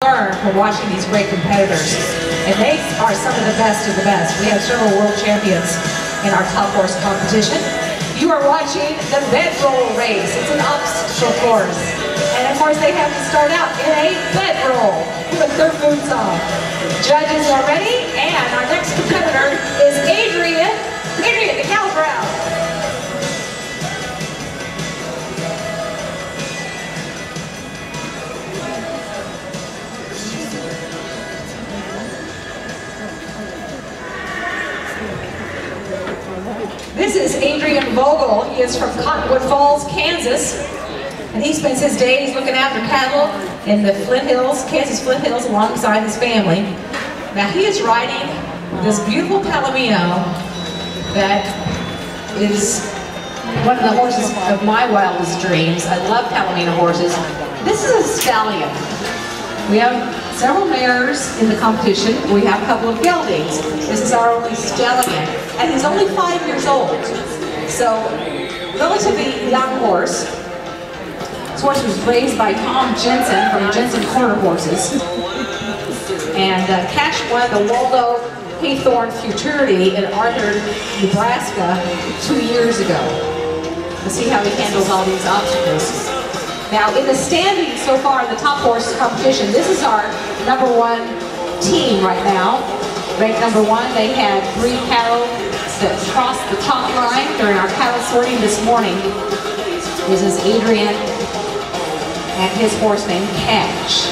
learn from watching these great competitors, and they are some of the best of the best. We have several world champions in our top horse competition. You are watching the bedroll race. It's an obstacle course, and of course they have to start out in a bedroll with their boots on. Judges are ready, and our next competitor is Adrian. Adrian, the cow crowd. This is Adrian Vogel. He is from Cottonwood Falls, Kansas, and he spends his days looking after cattle in the Flint Hills, Kansas Flint Hills, alongside his family. Now he is riding this beautiful Palomino that is one of the horses of my wildest dreams. I love Palomino horses. This is a stallion. We have several mares in the competition. We have a couple of geldings. This is our only stallion, and he's only 5 years old. So, relatively young horse. This horse was raised by Tom Jensen from Jensen Quarter Horses, and Cash won the Waldo Haythorne Futurity in Arthur, Nebraska 2 years ago. Let's see how he handles all these obstacles. Now, in the standings so far in the top horse competition, this is our #1 team right now. Ranked #1, they had 3 cattle that crossed the top line during our cattle sorting this morning. This is Adrian and his horse named Cash.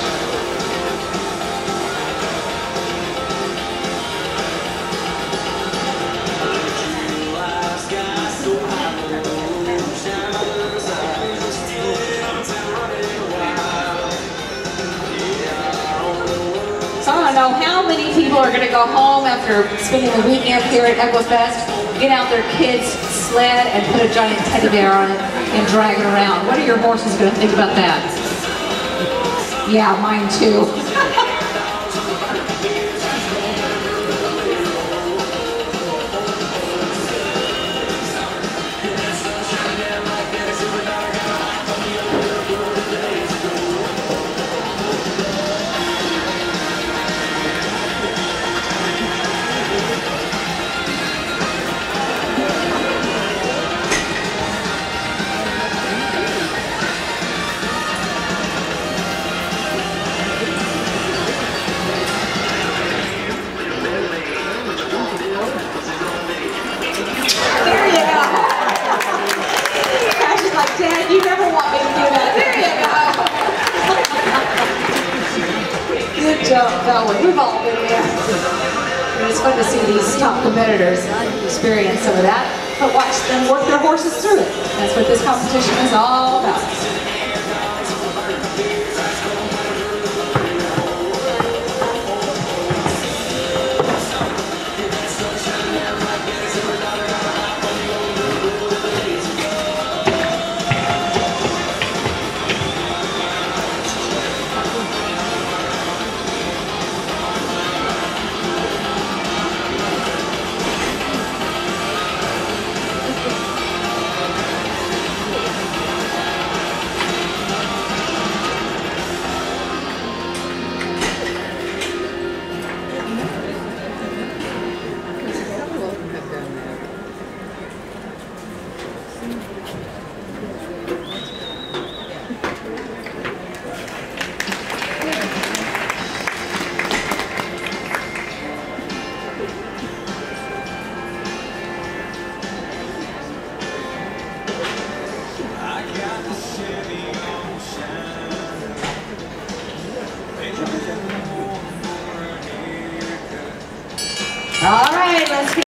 So I don't know how many people are going to go home after spending the weekend here at Equifest, get out their kids' sled and put a giant teddy bear on it and drag it around. What are your horses going to think about that? Yeah, mine too. Dad, you never want me to do that. There you go. Good job, Vogel. We've all been there. And it's fun to see these top competitors experience some of that, but watch them work their horses through it. That's what this competition is all about.